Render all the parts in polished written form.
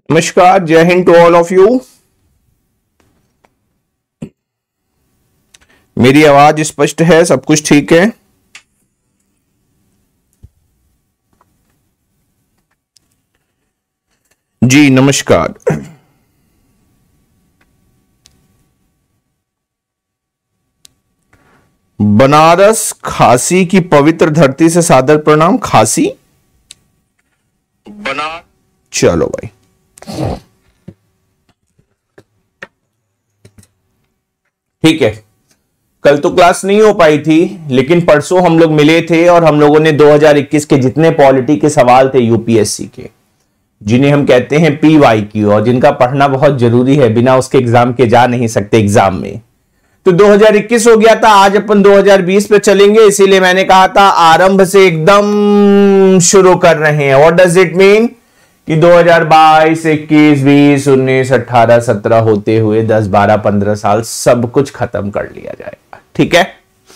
नमस्कार, जय हिंद टू ऑल ऑफ यू। मेरी आवाज स्पष्ट है? सब कुछ ठीक है? जी नमस्कार। बनारस खासी की पवित्र धरती से सादर प्रणाम। खासी बना, चलो भाई ठीक है। कल तो क्लास नहीं हो पाई थी, लेकिन परसों हम लोग मिले थे और हम लोगों ने 2021 के जितने पॉलिटी के सवाल थे यूपीएससी के, जिन्हें हम कहते हैं PYQ और जिनका पढ़ना बहुत जरूरी है, बिना उसके एग्जाम के जा नहीं सकते एग्जाम में, तो 2021 हो गया था। आज अपन 2020 पे चलेंगे, इसीलिए मैंने कहा था आरंभ से एकदम शुरू कर रहे हैं। व्हाट डज इट मीन कि 2022, 21, 20, 19, 18, 17 होते हुए 10, 12, 15 साल सब कुछ खत्म कर लिया जाएगा। ठीक है,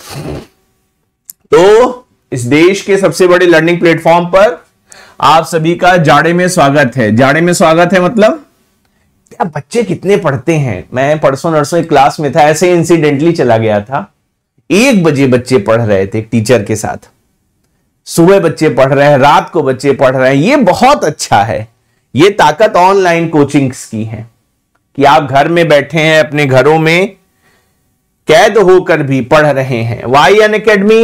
तो इस देश के सबसे बड़े लर्निंग प्लेटफॉर्म पर आप सभी का जाड़े में स्वागत है। जाड़े में स्वागत है मतलब क्या बच्चे कितने पढ़ते हैं। मैं परसों नरसों एक क्लास में था, ऐसे इंसिडेंटली चला गया था। 1 बजे बच्चे पढ़ रहे थे टीचर के साथ, सुबह बच्चे पढ़ रहे हैं, रात को बच्चे पढ़ रहे हैं। ये बहुत अच्छा है। ये ताकत ऑनलाइन कोचिंग्स की है कि आप घर में बैठे हैं, अपने घरों में कैद होकर भी पढ़ रहे हैं। Why Unacademy?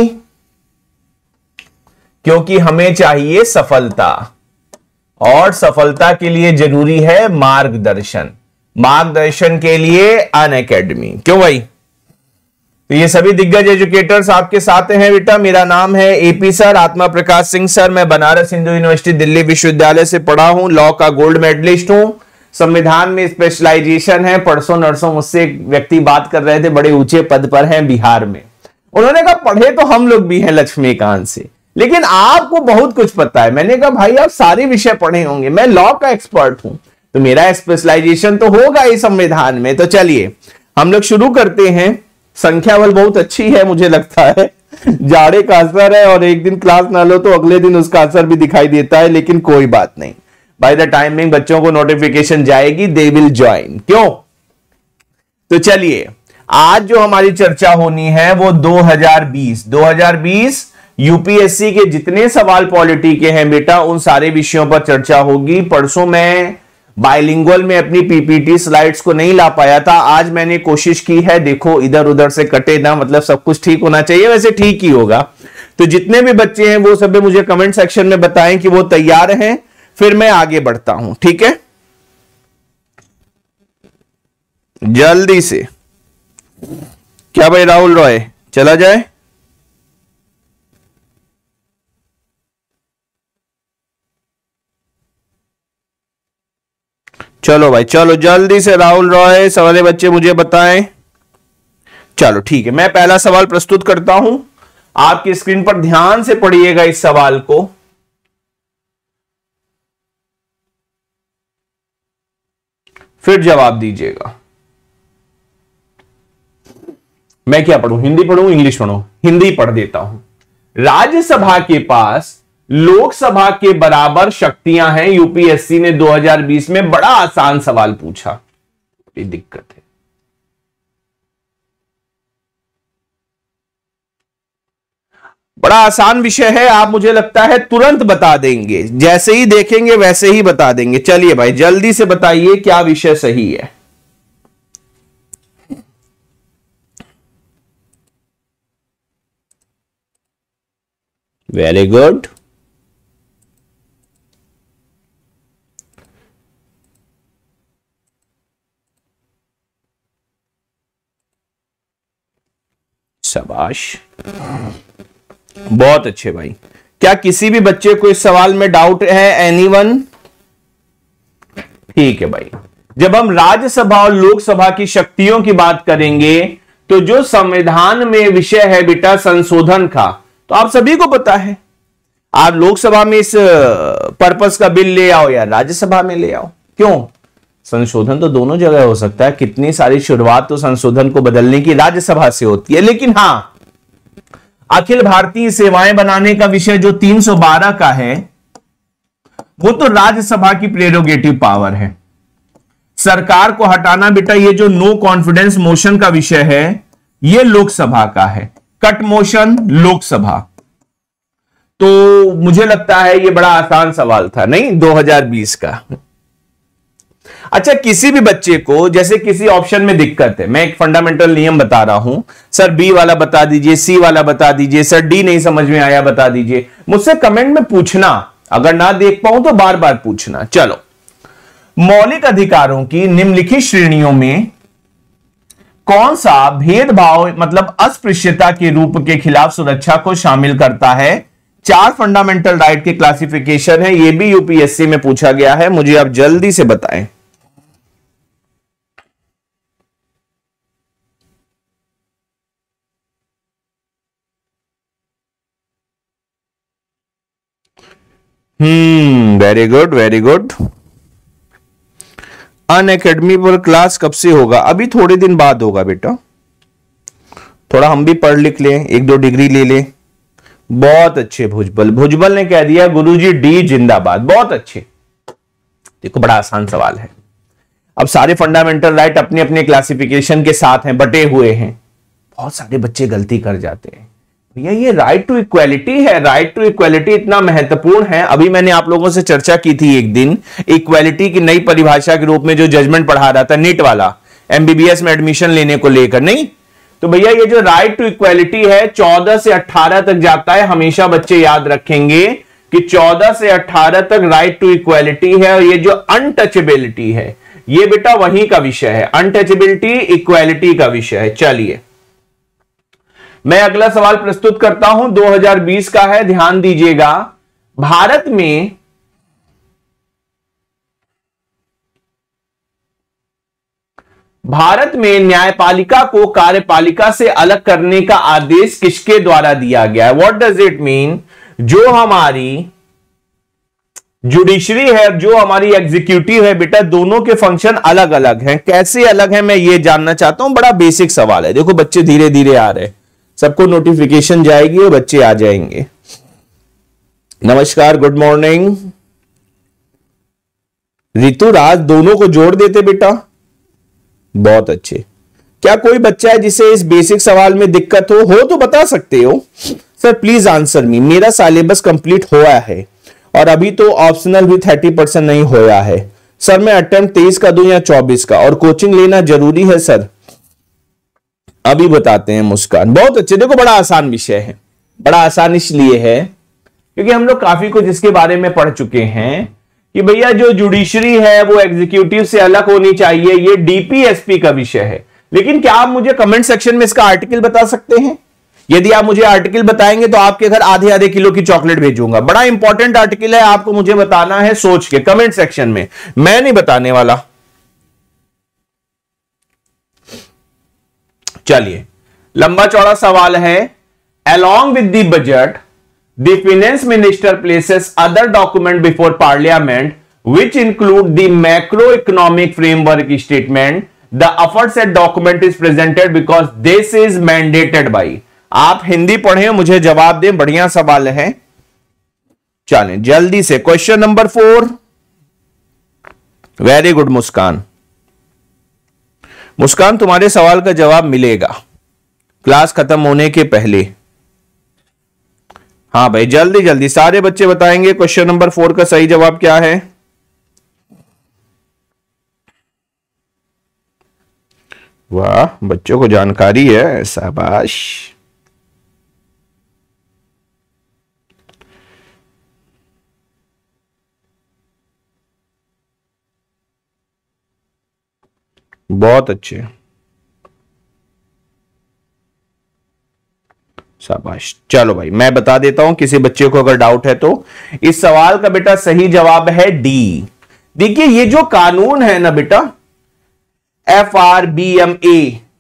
क्योंकि हमें चाहिए सफलता, और सफलता के लिए जरूरी है मार्गदर्शन। मार्गदर्शन के लिए अनअकैडमी। क्यों भाई? तो ये सभी दिग्गज एजुकेटर्स आपके साथ हैं बेटा। मेरा नाम है एपी सर, आत्मा प्रकाश सिंह सर। मैं बनारस हिंदू यूनिवर्सिटी दिल्ली विश्वविद्यालय से पढ़ा हूं, लॉ का गोल्ड मेडलिस्ट हूं, संविधान में स्पेशलाइजेशन है। परसों नरसों मुझसे एक व्यक्ति बात कर रहे थे, बड़े ऊंचे पद पर हैं बिहार में। उन्होंने कहा पढ़े तो हम लोग भी हैं लक्ष्मीकांत से, लेकिन आपको बहुत कुछ पता है। मैंने कहा भाई आप सारे विषय पढ़े होंगे, मैं लॉ का एक्सपर्ट हूं, तो मेरा स्पेशलाइजेशन तो होगा ही संविधान में। तो चलिए हम लोग शुरू करते हैं। संख्या बल बहुत अच्छी है मुझे लगता है। जाड़े का असर है, और एक दिन क्लास ना लो तो अगले दिन उसका असर भी दिखाई देता है, लेकिन कोई बात नहीं। बाय द टाइमिंग बच्चों को नोटिफिकेशन जाएगी, दे विल ज्वाइन। क्यों? तो चलिए आज जो हमारी चर्चा होनी है वो 2020 यूपीएससी के जितने सवाल पॉलिटी के हैं बेटा, उन सारे विषयों पर चर्चा होगी। परसों मैं बाइलिंगुअल में अपनी पीपीटी स्लाइड्स को नहीं ला पाया था, आज मैंने कोशिश की है। देखो इधर उधर से कटे ना, मतलब सब कुछ ठीक होना चाहिए, वैसे ठीक ही होगा। तो जितने भी बच्चे हैं वो सब मुझे कमेंट सेक्शन में बताएं कि वो तैयार हैं, फिर मैं आगे बढ़ता हूं। ठीक है, जल्दी से। क्या भाई राहुल रॉय चला जाए? चलो भाई चलो, जल्दी से राहुल रॉय सवाले बच्चे मुझे बताएं। चलो ठीक है, मैं पहला सवाल प्रस्तुत करता हूं। आपकी स्क्रीन पर ध्यान से पढ़िएगा इस सवाल को। फिर जवाब दीजिएगा। मैं क्या पढ़ूं, हिंदी पढ़ूं इंग्लिश पढ़ूं? हिंदी पढ़ देता हूं। राज्यसभा के पास लोकसभा के बराबर शक्तियां हैं। यूपीएससी ने 2020 में बड़ा आसान सवाल पूछा। ये दिक्कत है, बड़ा आसान विषय है। आप मुझे लगता है तुरंत बता देंगे, जैसे ही देखेंगे वैसे ही बता देंगे। चलिए भाई जल्दी से बताइए क्या विषय सही है। Very good. शाबाश, बहुत अच्छे भाई। क्या किसी भी बच्चे को इस सवाल में डाउट है? एनीवन? ठीक है भाई। जब हम राज्यसभा और लोकसभा की शक्तियों की बात करेंगे, तो जो संविधान में विषय है बेटा संशोधन का, तो आप सभी को पता है। आप लोकसभा में इस पर्पस का बिल ले आओ या राज्यसभा में ले आओ, क्यों? संशोधन तो दोनों जगह हो सकता है। कितनी सारी शुरुआत तो संशोधन को बदलने की राज्यसभा से होती है। लेकिन हां, अखिल भारतीय सेवाएं बनाने का विषय जो 312 का है, वो तो राज्यसभा की प्रेरोगेटिव पावर है। सरकार को हटाना बेटा, ये जो नो कॉन्फिडेंस मोशन का विषय है ये लोकसभा का है, कट मोशन लोकसभा। तो मुझे लगता है ये बड़ा आसान सवाल था, नहीं 2020 का। अच्छा, किसी भी बच्चे को जैसे किसी ऑप्शन में दिक्कत है, मैं एक फंडामेंटल नियम बता रहा हूं, सर बी वाला बता दीजिए, सी वाला बता दीजिए, सर डी नहीं समझ में आया बता दीजिए, मुझसे कमेंट में पूछना, अगर ना देख पाऊं तो बार बार पूछना। चलो, मौलिक अधिकारों की निम्नलिखित श्रेणियों में कौन सा भेदभाव मतलब अस्पृश्यता के रूप के खिलाफ सुरक्षा को शामिल करता है? 4 फंडामेंटल राइट के क्लासिफिकेशन है, ये भी यूपीएससी में पूछा गया है, मुझे आप जल्दी से बताएं। Very good very good. Unacademy पर क्लास कब से होगा? अभी थोड़े दिन बाद होगा बेटा, थोड़ा हम भी पढ़ लिख लें, 1-2 डिग्री ले लें। बहुत अच्छे भुजबल, भुजबल ने कह दिया गुरुजी डी जिंदाबाद, बहुत अच्छे। देखो बड़ा आसान सवाल है। अब सारे फंडामेंटल राइट अपने अपने क्लासिफिकेशन के साथ हैं, बटे हुए हैं। बहुत सारे बच्चे गलती कर जाते हैं, भैया ये राइट टू इक्वालिटी है, राइट टू इक्वालिटी इतना महत्वपूर्ण है। अभी मैंने आप लोगों से चर्चा की थी एक दिन, इक्वालिटी की नई परिभाषा के रूप में जो जजमेंट पढ़ा रहा था नीट वाला, एमबीबीएस में एडमिशन लेने को लेकर, नहीं तो भैया ये जो राइट टू इक्वालिटी है 14 से 18 तक जाता है। हमेशा बच्चे याद रखेंगे कि 14 से 18 तक राइट टू इक्वालिटी है, और ये जो अनटचेबिलिटी है ये बेटा वहीं का विषय है, अनटचेबिलिटी इक्वालिटी का विषय है। चलिए मैं अगला सवाल प्रस्तुत करता हूं, 2020 का है, ध्यान दीजिएगा। भारत में न्यायपालिका को कार्यपालिका से अलग करने का आदेश किसके द्वारा दिया गया है? What does it mean? जो हमारी जुडिशरी है, जो हमारी एग्जीक्यूटिव है बेटा, दोनों के फंक्शन अलग अलग हैं। कैसे अलग हैं मैं ये जानना चाहता हूं, बड़ा बेसिक सवाल है। देखो बच्चे धीरे धीरे आ रहे हैं, सबको नोटिफिकेशन जाएगी और बच्चे आ जाएंगे। नमस्कार, गुड मॉर्निंग। ऋतु राज दोनों को जोड़ देते बेटा, बहुत अच्छे। क्या कोई बच्चा है जिसे इस बेसिक सवाल में दिक्कत हो तो बता सकते हो। सर प्लीज आंसर मी, मेरा सिलेबस कंप्लीट हुआ है और अभी तो ऑप्शनल भी 30% नहीं होया है। सर मैं अटेम्प्ट 23 का दूं या 24 का, और कोचिंग लेना जरूरी है सर? अभी बताते हैं मुस्कान, बहुत अच्छे। देखो बड़ा आसान विषय है, बड़ा आसान इसलिए है क्योंकि हम लोग काफी कुछ इसके बारे में पढ़ चुके हैं कि भैया जो जुडिशरी है वो एग्जीक्यूटिव से अलग होनी चाहिए, ये डीपीएसपी का विषय है। लेकिन क्या आप मुझे कमेंट सेक्शन में इसका आर्टिकल बता सकते हैं? यदि आप मुझे आर्टिकल बताएंगे तो आपके घर आधे किलो की चॉकलेट भेजूंगा। बड़ा इंपॉर्टेंट आर्टिकल है, आपको मुझे बताना है सोच के कमेंट सेक्शन में, मैं नहीं बताने वाला। चलिए लंबा चौड़ा सवाल है। Along with the budget, the finance minister places other document before parliament which include the macroeconomic framework statement. The aforesaid document is presented because this is mandated by। आप हिंदी पढ़ें, मुझे जवाब दें, बढ़िया सवाल है। चलें जल्दी से question number 4। Very good Muskan. Muskan तुम्हारे सवाल का जवाब मिलेगा क्लास खत्म होने के पहले। हाँ भाई जल्दी जल्दी सारे बच्चे बताएंगे क्वेश्चन नंबर 4 का सही जवाब क्या है। वाह बच्चों को जानकारी है, शाबाश। बहुत अच्छे, शाबाश। चलो भाई मैं बता देता हूं किसी बच्चे को अगर डाउट है तो। इस सवाल का बेटा सही जवाब है डी। देखिए ये जो कानून है ना बेटा FRBMA,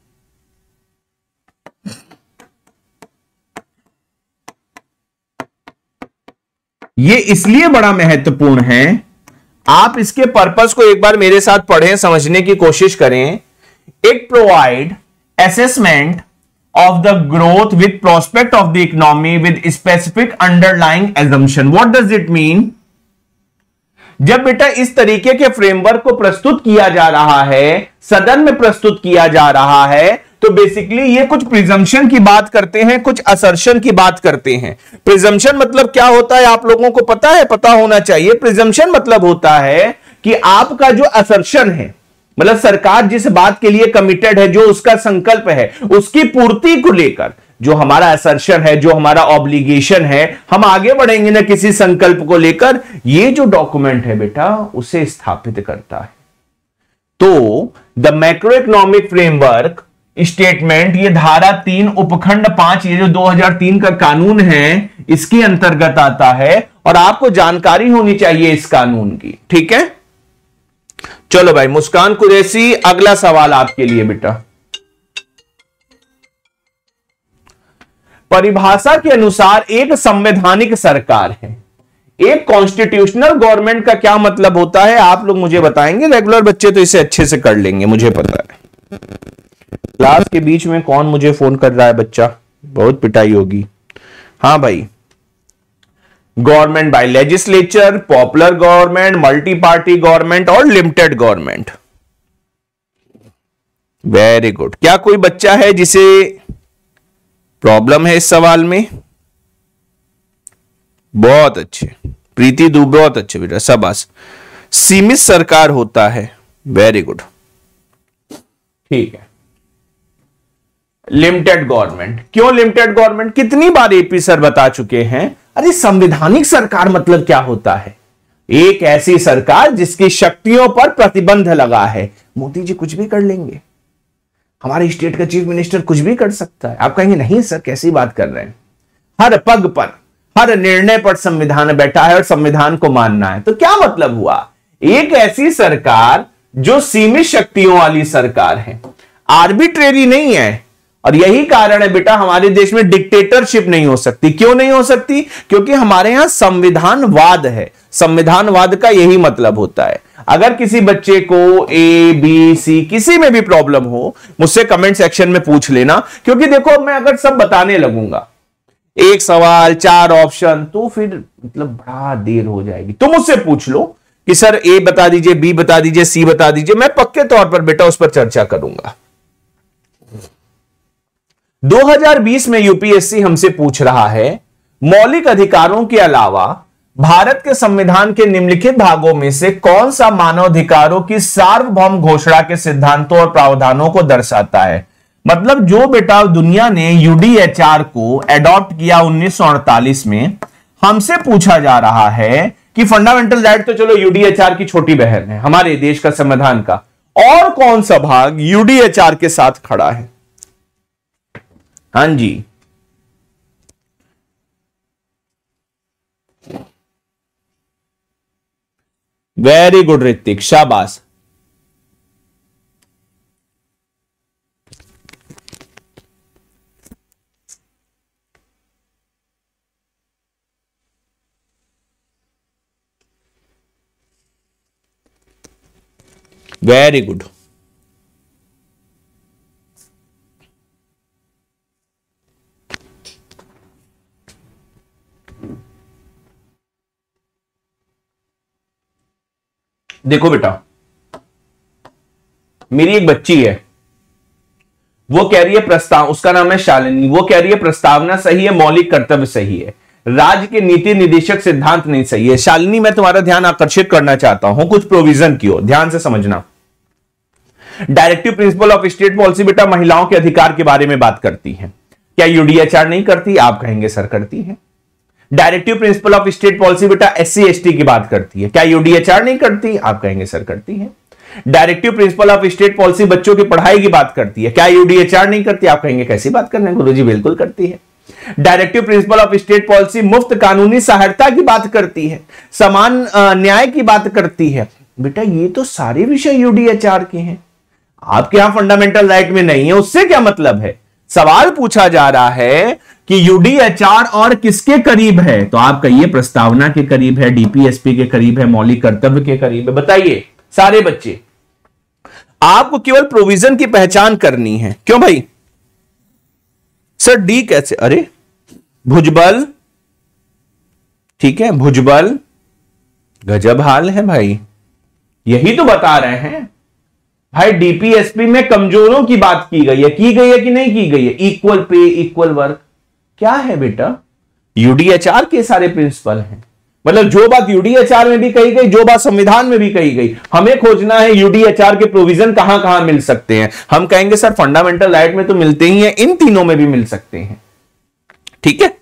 ये इसलिए बड़ा महत्वपूर्ण है, आप इसके पर्पस को एक बार मेरे साथ पढ़ें, समझने की कोशिश करें। It provide assessment of the growth with prospect of the economy with specific underlying assumption. What does it mean? जब बेटा इस तरीके के फ्रेमवर्क को प्रस्तुत किया जा रहा है, सदन में प्रस्तुत किया जा रहा है, तो बेसिकली ये कुछ प्रिजम्पशन की बात करते हैं, कुछ असर्शन की बात करते हैं। प्रिजम्पशन मतलब क्या होता है आप लोगों को पता है, पता होना चाहिए। प्रिजम्पशन मतलब होता है कि आपका जो असर्शन है, मतलब सरकार जिस बात के लिए कमिटेड है, जो उसका संकल्प है, उसकी पूर्ति को लेकर जो हमारा असर्शन है, जो हमारा ऑब्लिगेशन है, हम आगे बढ़ेंगे ना किसी संकल्प को लेकर, ये जो डॉक्यूमेंट है बेटा उसे स्थापित करता है। तो the macro economic framework statement, ये धारा 3 उपखंड 5, ये जो 2003 का कानून है, इसके अंतर्गत आता है और आपको जानकारी होनी चाहिए इस कानून की। ठीक है, चलो भाई मुस्कान कुरैशी, अगला सवाल आपके लिए बेटा। परिभाषा के अनुसार एक संवैधानिक सरकार है, एक कॉन्स्टिट्यूशनल गवर्नमेंट का क्या मतलब होता है आप लोग मुझे बताएंगे। रेगुलर बच्चे तो इसे अच्छे से कर लेंगे, मुझे पता है। क्लास के बीच में कौन मुझे फोन कर रहा है बच्चा, बहुत पिटाई होगी। हाँ भाई, government by legislature, popular government, multi party government और लिमिटेड गवर्नमेंट। Very good. क्या कोई बच्चा है जिसे प्रॉब्लम है इस सवाल में? बहुत अच्छे, प्रीति दुबे, बहुत अच्छे बेटा, शाबाश। सीमित सरकार होता है, वेरी गुड, ठीक है। लिमिटेड गवर्नमेंट, क्यों लिमिटेड गवर्नमेंट? कितनी बार एपी सर बता चुके हैं। अरे संवैधानिक सरकार मतलब क्या होता है? एक ऐसी सरकार जिसकी शक्तियों पर प्रतिबंध लगा है। मोदी जी कुछ भी कर लेंगे, हमारे स्टेट का चीफ मिनिस्टर कुछ भी कर सकता है। आप कहेंगे नहीं सर कैसी बात कर रहे हैं, हर पग पर, हर निर्णय पर संविधान बैठा है और संविधान को मानना है। तो क्या मतलब हुआ? एक ऐसी सरकार जो सीमित शक्तियों वाली सरकार है, आर्बिट्रेरी नहीं है। और यही कारण है बेटा हमारे देश में डिक्टेटरशिप नहीं हो सकती। क्यों नहीं हो सकती? क्योंकि हमारे यहां संविधानवाद है। संविधानवाद का यही मतलब होता है। अगर किसी बच्चे को ए बी सी किसी में भी प्रॉब्लम हो, मुझसे कमेंट सेक्शन में पूछ लेना, क्योंकि देखो मैं अगर सब बताने लगूंगा, एक सवाल 4 ऑप्शन, तो फिर मतलब बड़ा देर हो जाएगी। तो मुझसे पूछ लो कि सर ए बता दीजिए, बी बता दीजिए, सी बता दीजिए, मैं पक्के तौर पर बेटा उस पर चर्चा करूंगा। 2020 में यूपीएससी हमसे पूछ रहा है, मौलिक अधिकारों के अलावा भारत के संविधान के निम्नलिखित भागों में से कौन सा मानवाधिकारों की सार्वभौम घोषणा के सिद्धांतों और प्रावधानों को दर्शाता है? मतलब जो बेटा दुनिया ने यूडीएचआर को एडॉप्ट किया 1948 में, हमसे पूछा जा रहा है कि फंडामेंटल राइट तो चलो यूडीएचआर की छोटी बहन है हमारे देश का संविधान का, और कौन सा भाग यूडीएचआर के साथ खड़ा है? हाँ जी, वेरी गुड ऋतिक, शाबाश। Very good. देखो बेटा, मेरी एक बच्ची है, वो कह रही है प्रस्ताव, उसका नाम है शालिनी, वो कह रही है प्रस्तावना सही है, मौलिक कर्तव्य सही है, राज्य के नीति निदेशक सिद्धांत नहीं सही है। शालिनी, मैं तुम्हारा ध्यान आकर्षित करना चाहता हूं कुछ प्रोविजन की ओर, ध्यान से समझना। Directive principle of state policy बेटा महिलाओं के अधिकार के बारे में बात करती है। क्या यूडीएचआर नहीं करती? आप कहेंगे सर करती है। Directive principle of state policy बेटा एससी एसटी की बात करती है। क्या यूडीएचआर नहीं करती? आप कहेंगे सर करती है। Directive principle of state policy बच्चों की पढ़ाई की बात करती है। क्या यूडीएचआर नहीं करती? आप कहेंगे कैसी बात कर रहे हैं गुरुजी, बिल्कुल करती है। Directive principle of state policy मुफ्त कानूनी सहायता की बात करती है, समान न्याय की बात करती है। बेटा ये तो सारे विषय यूडीएचआर के हैं, आपके यहां फंडामेंटल राइट में नहीं है। उससे क्या मतलब है? सवाल पूछा जा रहा है कि यूडीएचआर और किसके करीब है, तो आप कहिए प्रस्तावना के करीब है, डीपीएसपी के करीब है, मौलिक कर्तव्य के करीब है। बताइए सारे बच्चे, आपको केवल प्रोविजन की पहचान करनी है। क्यों भाई? सर डी कैसे? अरे भुजबल, ठीक है, भुजबल, गजब हाल है भाई, यही तो बता रहे हैं भाई। डीपीएसपी में कमजोरों की बात की गई है कि नहीं की गई है? इक्वल पे इक्वल वर्क क्या है बेटा? यूडीएचआर के सारे प्रिंसिपल हैं। मतलब जो बात यूडीएचआर में भी कही गई, जो बात संविधान में भी कही गई, हमें खोजना है यूडीएचआर के प्रोविजन कहां कहां मिल सकते हैं। हम कहेंगे सर फंडामेंटल राइट में तो मिलते ही हैं, इन तीनों में भी मिल सकते हैं। ठीक है,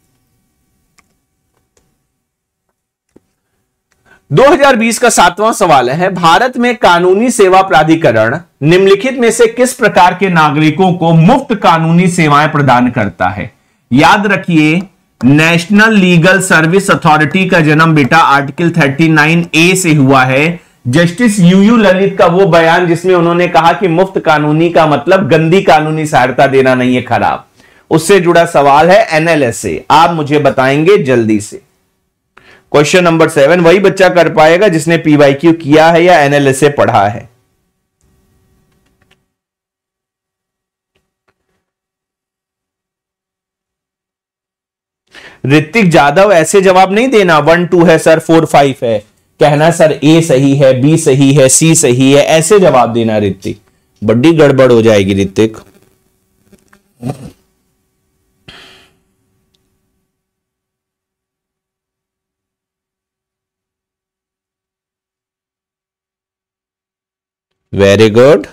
2020 का 7वां सवाल है, भारत में कानूनी सेवा प्राधिकरण निम्नलिखित में से किस प्रकार के नागरिकों को मुफ्त कानूनी सेवाएं प्रदान करता है? याद रखिए, नेशनल लीगल सर्विस अथॉरिटी का जन्म बेटा आर्टिकल 39A से हुआ है। जस्टिस यूयू ललित का वो बयान जिसमें उन्होंने कहा कि मुफ्त कानूनी का मतलब गंदी कानूनी सहायता देना नहीं है, खराब, उससे जुड़ा सवाल है एनएलएसए। आप मुझे बताएंगे जल्दी से। क्वेश्चन नंबर 7 वही बच्चा कर पाएगा जिसने पीवाईक्यू किया है या एनएलएसए पढ़ा है। ऋतिक जादव, ऐसे जवाब नहीं देना 1 2 है सर 4 5 है, कहना सर ए सही है, बी सही है, सी सही है, ऐसे जवाब देना ऋतिक, बड़ी गड़बड़ हो जाएगी ऋतिक। वेरी गुड,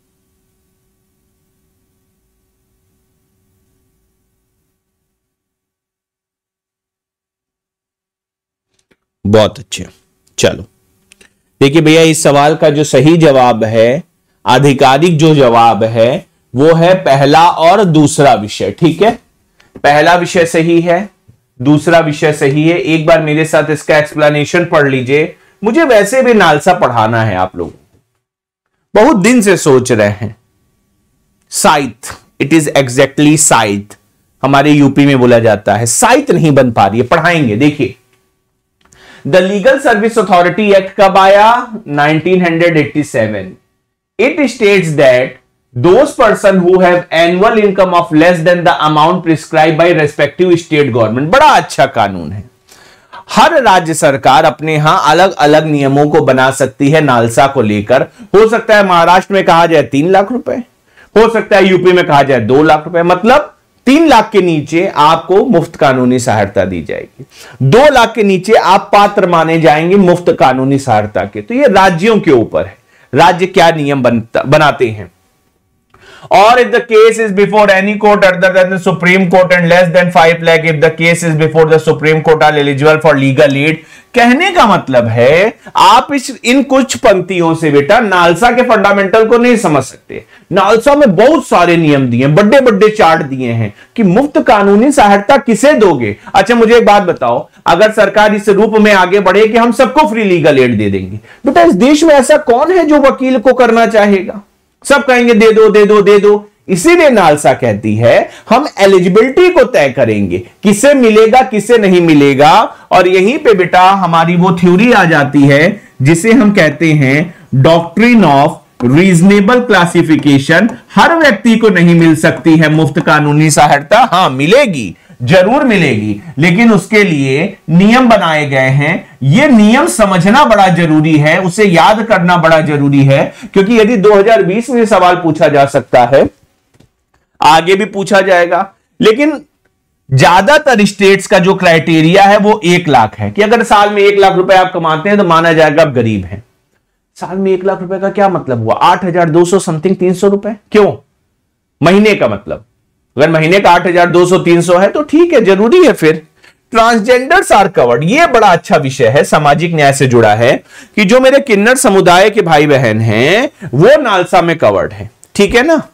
बहुत अच्छे। चलो देखिए भैया, इस सवाल का जो सही जवाब है, आधिकारिक जो जवाब है, वो है पहला और दूसरा विषय। ठीक है, पहला विषय सही है, दूसरा विषय सही है। एक बार मेरे साथ इसका एक्सप्लेनेशन पढ़ लीजिए। मुझे वैसे भी नालसा पढ़ाना है, आप लोग बहुत दिन से सोच रहे हैं। साइथ, इट इज एग्जैक्टली साइथ, हमारे यूपी में बोला जाता है, साइथ नहीं बन पा रही है, पढ़ाएंगे। देखिए, the legal service authority act कब आया? 1987। It states that those person who have annual income of less than the amount prescribe by respective state government. बड़ा अच्छा कानून है। हर राज्य सरकार अपने यहां अलग अलग नियमों को बना सकती है नालसा को लेकर। हो सकता है महाराष्ट्र में कहा जाए 3 लाख रुपए, हो सकता है यूपी में कहा जाए 2 लाख रुपए, मतलब 3 लाख के नीचे आपको मुफ्त कानूनी सहायता दी जाएगी, 2 लाख के नीचे आप पात्र माने जाएंगे मुफ्त कानूनी सहायता के। तो ये राज्यों के ऊपर है, राज्य क्या नियम बनाते हैं। Or if the case is before any court other than the Supreme Court and less than 5 lakh, if the case is before the Supreme Court are eligible for legal aid। कहने का मतलब है आप इन कुछ पंक्तियों से बेटा नालसा के फंडामेंटल को नहीं समझ सकते। नालसा में बहुत सारे नियम दिए, बड़े बड़े चार्ट दिए हैं कि मुफ्त कानूनी सहायता किसे दोगे। अच्छा मुझे एक बात बताओ, अगर सरकार इस रूप में आगे बढ़े कि हम सबको फ्री लीगल एड दे देंगे, बेटा इस देश में ऐसा कौन है जो वकील को करना चाहेगा? सब कहेंगे दे दो दे दो दे दो। इसीलिए नालसा कहती है हम एलिजिबिलिटी को तय करेंगे, किसे मिलेगा किसे नहीं मिलेगा। और यहीं पे बेटा हमारी वो थ्योरी आ जाती है जिसे हम कहते हैं डॉक्ट्रिन ऑफ रीजनेबल क्लासिफिकेशन। हर व्यक्ति को नहीं मिल सकती है मुफ्त कानूनी सहायता, हां मिलेगी, जरूर मिलेगी, लेकिन उसके लिए नियम बनाए गए हैं। यह नियम समझना बड़ा जरूरी है, उसे याद करना बड़ा जरूरी है, क्योंकि यदि 2020 में सवाल पूछा जा सकता है, आगे भी पूछा जाएगा। लेकिन ज्यादातर स्टेट्स का जो क्राइटेरिया है वो 1 लाख है कि अगर साल में 1 लाख रुपए आप कमाते हैं तो माना जाएगा आप गरीब हैं। साल में 1 लाख रुपए का क्या मतलब हुआ? 8,200 समथिंग 300 रुपए। क्यों? महीने का मतलब, अगर महीने का 8,200 300 है तो ठीक है, जरूरी है। फिर ट्रांसजेंडर्स आर कवर्ड, ये बड़ा अच्छा विषय है, सामाजिक न्याय से जुड़ा है कि जो मेरे किन्नर समुदाय के भाई बहन हैं वो नालसा में कवर्ड है, ठीक है ना।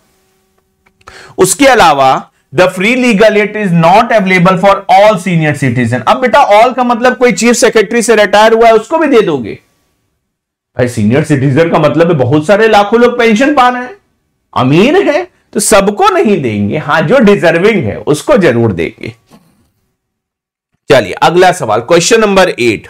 उसके अलावा the free legal aid is not available for all senior citizen. अब बेटा ऑल का मतलब कोई चीफ सेक्रेटरी से रिटायर हुआ है उसको भी दे दोगे? भाई सीनियर सिटीजन का मतलब है बहुत सारे लाखों लोग पेंशन पा रहे हैं, अमीर है, तो सबको नहीं देंगे, हां जो डिजर्विंग है उसको जरूर देंगे। चलिए अगला सवाल, क्वेश्चन नंबर 8।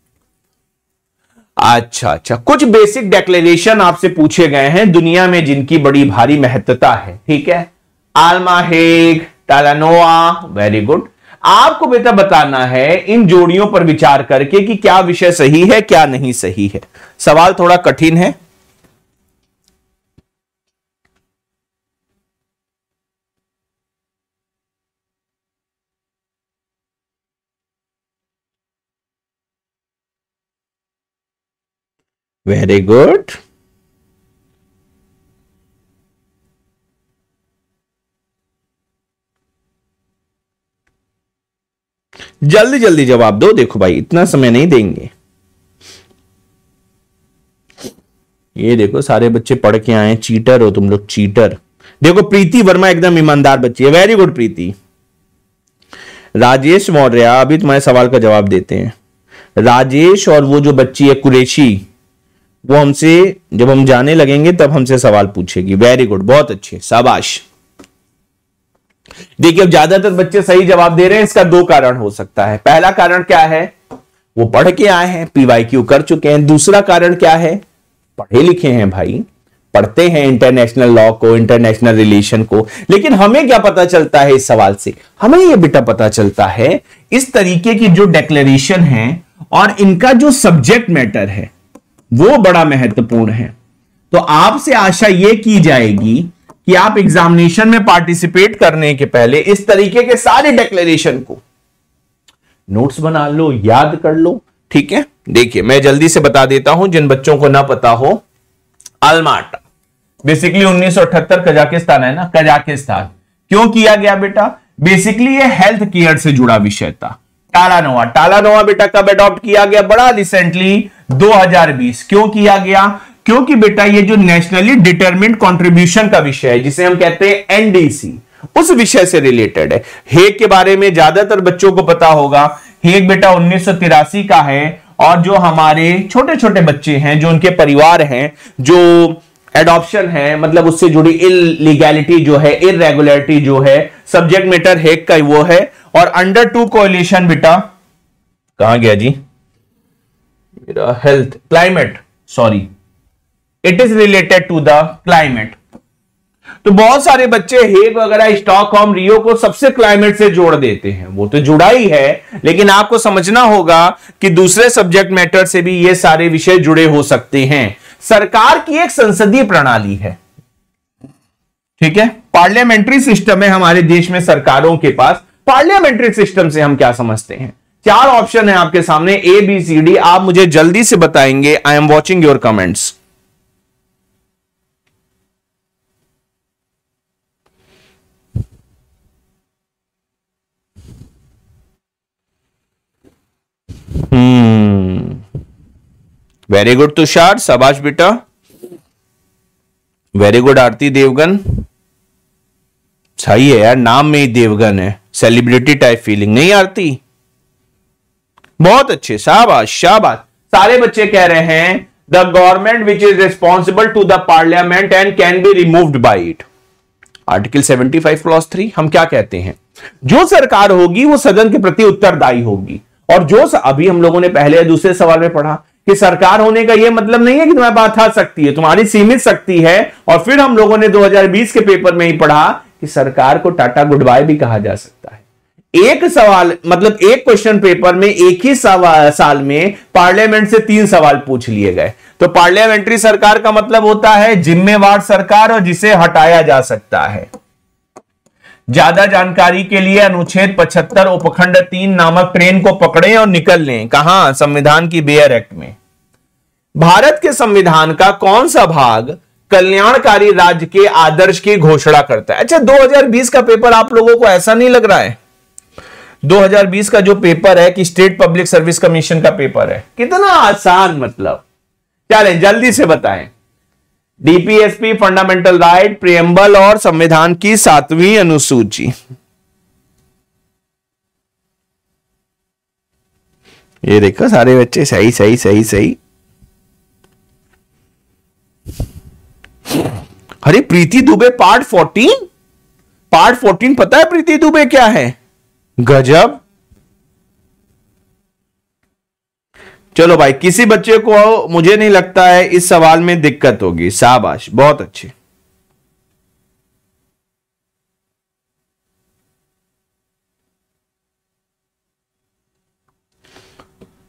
अच्छा, कुछ बेसिक डिक्लेरेशन आपसे पूछे गए हैं दुनिया में जिनकी बड़ी भारी महत्ता है, ठीक है। अल्मा हेग, टालानोआ, वेरी गुड। आपको बेटा बताना है इन जोड़ियों पर विचार करके कि क्या विषय सही है क्या नहीं सही है। सवाल थोड़ा कठिन है। Very good. जल्दी जल्दी जवाब दो। देखो भाई इतना समय नहीं देंगे। ये देखो सारे बच्चे पढ़ के आए। चीटर हो तुम लोग, चीटर। देखो प्रीति वर्मा एकदम ईमानदार बच्ची है। Very good Preeti. राजेश मौर्य, अभी तुम्हारे सवाल का जवाब देते हैं। राजेश और वो जो बच्ची है कुरैशी, वो हमसे जब हम जाने लगेंगे तब हमसे सवाल पूछेगी। वेरी गुड, बहुत अच्छे, शाबाश। देखिए अब ज्यादातर बच्चे सही जवाब दे रहे हैं। इसका दो कारण हो सकता है। पहला कारण क्या है, वो पढ़ के आए हैं, पीवाईक्यू कर चुके हैं। दूसरा कारण क्या है, पढ़े लिखे हैं भाई, पढ़ते हैं इंटरनेशनल लॉ को, इंटरनेशनल रिलेशन को। लेकिन हमें क्या पता चलता है इस सवाल से, हमें यह बेटा पता चलता है इस तरीके की जो डिक्लेरेशन है और इनका जो सब्जेक्ट मैटर है वो बड़ा महत्वपूर्ण है। तो आपसे आशा यह की जाएगी कि आप एग्जामिनेशन में पार्टिसिपेट करने के पहले इस तरीके के सारे डिक्लेरेशन को नोट्स बना लो, याद कर लो। ठीक है, देखिए मैं जल्दी से बता देता हूं जिन बच्चों को ना पता हो। अल्माटा बेसिकली 1978 कजाकिस्तान है ना, कजाकिस्तान। क्यों किया गया बेटा, बेसिकली ये हेल्थ केयर से जुड़ा विषय था। टालानोवा, टालानोवा बेटा कब अडॉप्ट किया गया, बड़ा रिसेंटली 2020। क्यों किया गया, क्योंकि बेटा ये जो नेशनली डिटरमिन्ड कंट्रीब्यूशन का विषय है जिसे हम कहते हैं एनडीसी, उस विषय से रिलेटेड है। हेग के बारे में ज्यादातर बच्चों को पता होगा। हेग बेटा 1983 का है और जो हमारे छोटे छोटे बच्चे हैं, जो उनके परिवार हैं, जो एडॉप्शन है, मतलब उससे जुड़ी इलीगैलिटी जो है, इरेगुलरिटी जो है, सब्जेक्ट मैटर हेग का वो है। और अंडर 2 कोएलिशन बेटा कहां गया जी मेरा, health climate, sorry, it is related to the climate. तो बहुत सारे बच्चे हेग वगैरह, स्टॉकहोम, रियो को सबसे क्लाइमेट से जोड़ देते हैं। वो तो जुड़ा ही है, लेकिन आपको समझना होगा कि दूसरे सब्जेक्ट मैटर से भी ये सारे विषय जुड़े हो सकते हैं। सरकार की एक संसदीय प्रणाली है, ठीक है, पार्लियामेंट्री सिस्टम है हमारे देश में सरकारों के पास। पार्लियामेंट्री सिस्टम से हम क्या समझते हैं, 4 ऑप्शन है आपके सामने, ए बी सी डी। आप मुझे जल्दी से बताएंगे। I am watching your comments. Very good Tushar, शाबाश बेटा। Very good Aarti Devgan. सही है यार, नाम में ही देवगन है, सेलिब्रिटी टाइप फीलिंग नहीं आरती। बहुत अच्छे, शाबाश शाबाश। सारे बच्चे कह रहे हैं the government which is responsible to the parliament and can be removed by it. Article 75 clause 3 हम क्या कहते हैं, जो सरकार होगी वो सदन के प्रति उत्तरदायी होगी। और जो अभी हम लोगों ने पहले या दूसरे सवाल में पढ़ा कि सरकार होने का यह मतलब नहीं है कि तुम्हारे पास आ सकती है, तुम्हारी सीमित शक्ति है। और फिर हम लोगों ने 2020 के पेपर में ही पढ़ा कि सरकार को टाटा गुड बाय भी कहा जा सकता है। एक सवाल, मतलब एक क्वेश्चन पेपर में एक ही साल में पार्लियामेंट से 3 सवाल पूछ लिए गए। तो पार्लियामेंट्री सरकार का मतलब होता है जिम्मेवार सरकार और जिसे हटाया जा सकता है। ज्यादा जानकारी के लिए अनुच्छेद 75 उपखंड 3 नामक ट्रेन को पकड़ें और निकल लें। कहां, संविधान की बेयर एक्ट में। भारत के संविधान का कौन सा भाग कल्याणकारी राज्य के आदर्श की घोषणा करता है। अच्छा 2020 का पेपर आप लोगों को ऐसा नहीं लग रहा है, 2020 का जो पेपर है कि स्टेट पब्लिक सर्विस कमीशन का पेपर है, कितना आसान, मतलब चलें जल्दी से बताएं। डीपीएसपी, फंडामेंटल राइट, प्रियम्बल और संविधान की 7वीं अनुसूची। ये देखो सारे बच्चे सही सही सही सही। अरे प्रीति दुबे पार्ट 14, पार्ट 14 पता है प्रीति दुबे क्या है, गजब। चलो भाई, किसी बच्चे को मुझे नहीं लगता है इस सवाल में दिक्कत होगी, शाबाश, बहुत अच्छे।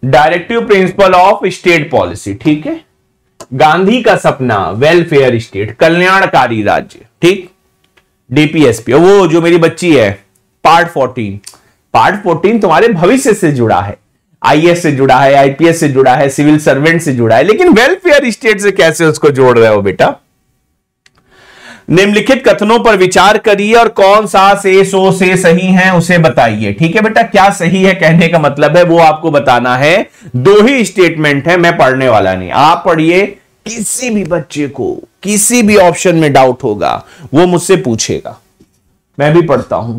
Directive principle of state policy, ठीक है। गांधी का सपना, वेलफेयर स्टेट, कल्याणकारी राज्य, ठीक। डीपीएसपी, वो जो मेरी बच्ची है, पार्ट 14, पार्ट 14 तुम्हारे भविष्य से जुड़ा है, आईएएस से जुड़ा है, आईपीएस से जुड़ा है, सिविल सर्वेंट से जुड़ा है, लेकिन वेलफेयर स्टेट से कैसे उसको जोड़ रहे हो बेटा। निम्नलिखित कथनों पर विचार करिए और कौन सा से सो से सही है उसे बताइए, ठीक है बेटा। क्या सही है कहने का मतलब है वो आपको बताना है। दो ही स्टेटमेंट है, मैं पढ़ने वाला नहीं, आप पढ़िए। किसी भी बच्चे को किसी भी ऑप्शन में डाउट होगा वो मुझसे पूछेगा, मैं भी पढ़ता हूं।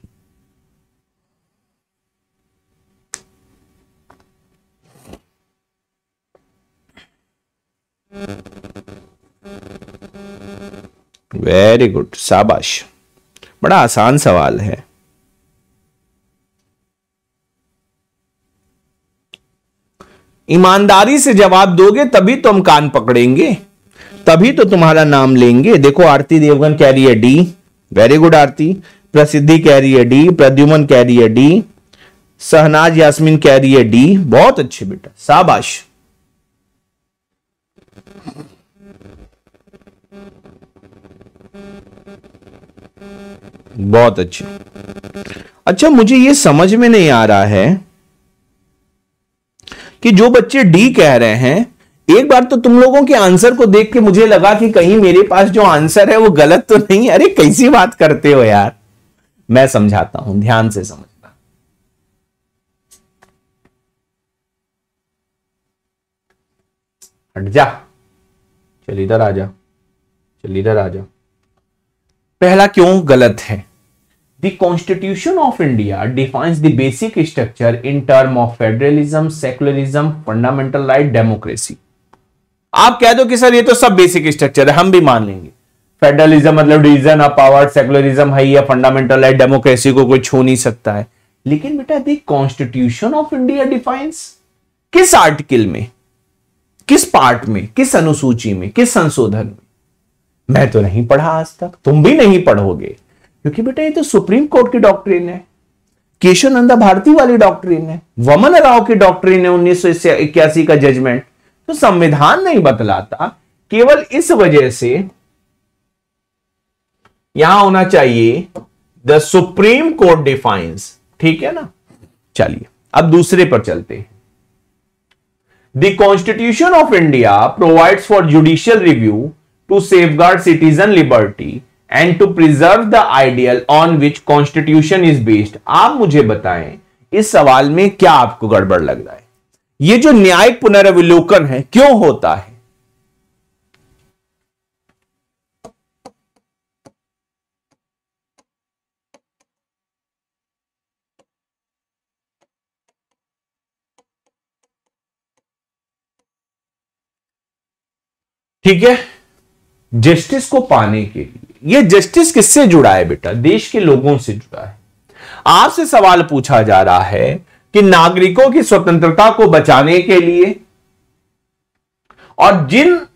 वेरी गुड, शाबाश, बड़ा आसान सवाल है। ईमानदारी से जवाब दोगे तभी तो हम कान पकड़ेंगे, तभी तो तुम्हारा नाम लेंगे। देखो आरती देवगन कह रही है डी, वेरी गुड आरती। प्रसिद्धि कह रही है डी, प्रद्युमन कह रही है डी, शहनाज यास्मीन कह रही है डी। बहुत अच्छे बेटा, शाबाश। बहुत अच्छे। अच्छा, मुझे यह समझ में नहीं आ रहा है कि जो बच्चे डी कह रहे हैं, एक बार तो तुम लोगों के आंसर को देख के मुझे लगा कि कहीं मेरे पास जो आंसर है वो गलत तो नहीं। अरे कैसी बात करते हो यार, मैं समझाता हूं, ध्यान से समझना। हट जा, चल इधर आ जा, चल इधर आ जा। पहला क्यों गलत है? The Constitution of India defines the basic structure in terms of federalism, secularism, fundamental right, democracy. आप कह दो कि सर ये तो सब बेसिक स्ट्रक्चर है, हम भी मान लेंगे। फेडरलिज्म मतलब डिवीजन ऑफ पावर, सेकुलरिज्म है, या फंडामेंटल राइट, डेमोक्रेसी को कोई छू नहीं सकता है। लेकिन बेटा the constitution of India defines, किस आर्टिकल में, किस पार्ट में, किस अनुसूची में, किस संशोधन में? मैं तो नहीं पढ़ा आज तक, तुम भी नहीं पढ़ोगे, क्योंकि बेटा ये तो सुप्रीम कोर्ट की डॉक्ट्रिन है, केशवानंद भारती वाली डॉक्ट्रिन है, वमन राव की डॉक्ट्रिन है, 1981 का जजमेंट। तो संविधान नहीं बतलाता, केवल इस वजह से यहां होना चाहिए द सुप्रीम कोर्ट डिफाइंस, ठीक है ना। चलिए अब दूसरे पर चलते हैं। The constitution of India provides for judicial review to safeguard citizen liberty and to preserve the ideal on which constitution is based. आप मुझे बताएं इस सवाल में क्या आपको गड़बड़ लग रहा है? ये जो न्यायिक पुनर्विलोकन है क्यों होता है? ठीक है, जस्टिस को पाने के लिए। ये जस्टिस किससे जुड़ा है बेटा? देश के लोगों से जुड़ा है। आपसे सवाल पूछा जा रहा है कि नागरिकों की स्वतंत्रता को बचाने के लिए और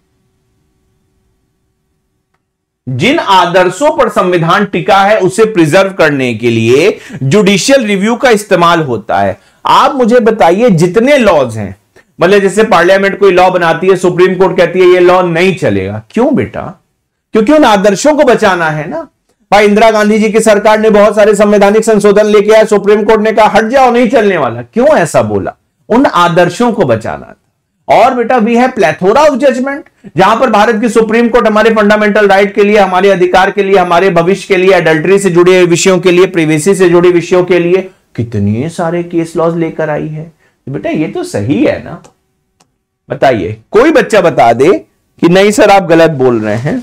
जिन आदर्शों पर संविधान टिका है उसे प्रिजर्व करने के लिए जुडिशियल रिव्यू का इस्तेमाल होता है। आप मुझे बताइए जितने लॉज हैं, मतलब जैसे पार्लियामेंट कोई लॉ बनाती है, सुप्रीम कोर्ट कहती है ये लॉ नहीं चलेगा, क्यों बेटा? क्योंकि उन आदर्शों को बचाना है ना। भाई इंदिरा गांधी जी की सरकार ने बहुत सारे संवैधानिक संशोधन लेके आया, सुप्रीम कोर्ट ने कहा हट जाओ, नहीं चलने वाला। क्यों ऐसा बोला? उन आदर्शों को बचाना था। और बेटा वी है प्लेथोरा ऑफ जजमेंट, जहां पर भारत की सुप्रीम कोर्ट हमारे फंडामेंटल राइट के लिए, हमारे अधिकार के लिए, हमारे भविष्य के लिए, एडल्ट्री से जुड़े विषयों के लिए, प्रिवेसी से जुड़े विषयों के लिए कितने सारे केस लॉज लेकर आई है। बेटा ये तो सही है ना? बताइए, कोई बच्चा बता दे कि नहीं सर आप गलत बोल रहे हैं।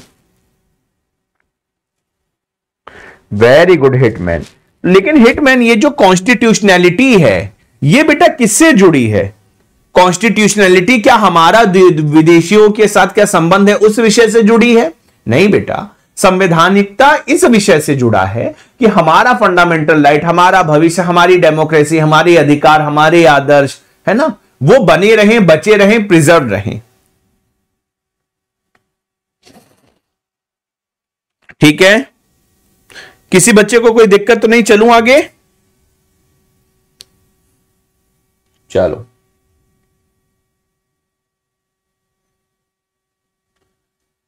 Very good hitman. लेकिन हिटमैन ये जो कॉन्स्टिट्यूशनैलिटी है ये बेटा किससे जुड़ी है? कॉन्स्टिट्यूशनैलिटी क्या हमारा विदेशियों के साथ क्या संबंध है उस विषय से जुड़ी है? नहीं बेटा, संवैधानिकता इस विषय से जुड़ा है कि हमारा फंडामेंटल राइट, हमारा भविष्य, हमारी डेमोक्रेसी, हमारे अधिकार, हमारे आदर्श है ना, वो बने रहें, बचे रहें, प्रिजर्व रहें। ठीक है, किसी बच्चे को कोई दिक्कत तो नहीं? चलूं आगे? चलो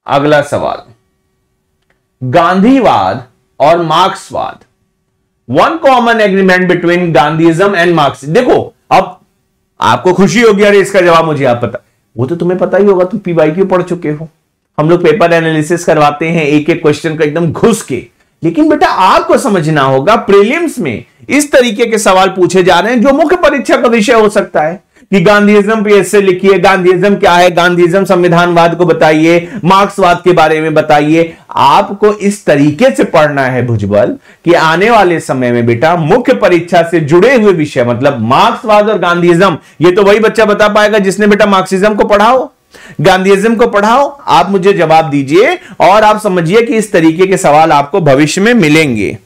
अगला सवाल, गांधीवाद और मार्क्सवाद, one common agreement between Gandhism and Marx. देखो अब आपको खुशी होगी, अरे इसका जवाब मुझे आप पता, वो तो तुम्हें पता ही होगा, तुम पीवाईक्यू पढ़ चुके हो, हम लोग पेपर एनालिसिस करवाते हैं एक एक क्वेश्चन का एकदम घुस के। लेकिन बेटा आपको समझना होगा, प्रीलिम्स में इस तरीके के सवाल पूछे जा रहे हैं जो मुख्य परीक्षा का विषय हो सकता है कि गांधीइज्म पे ऐसे लिखिए, गांधीइज्म क्या है, गांधीइज्म संविधानवाद को बताइए, मार्क्सवाद के बारे में बताइए। आपको इस तरीके से पढ़ना है भुजबल कि आने वाले समय में बेटा मुख्य परीक्षा से जुड़े हुए विषय, मतलब मार्क्सवाद और गांधीइज्म, ये तो वही बच्चा बता पाएगा जिसने बेटा मार्क्सिज्म को पढ़ाओ, गांधीइज्म को पढ़ाओ। आप मुझे जवाब दीजिए और आप समझिए कि इस तरीके के सवाल आपको भविष्य में मिलेंगे।